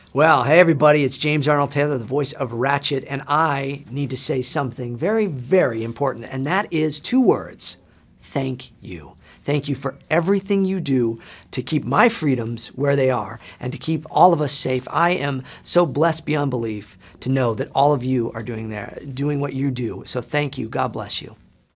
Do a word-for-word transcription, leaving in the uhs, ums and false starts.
Well, hey everybody, it's James Arnold Taylor, the voice of Ratchet, and I need to say something very, very important, and that is two words. Thank you. Thank you for everything you do to keep my freedoms where they are and to keep all of us safe. I am so blessed beyond belief to know that all of you are doing there, doing what you do. So thank you. God bless you.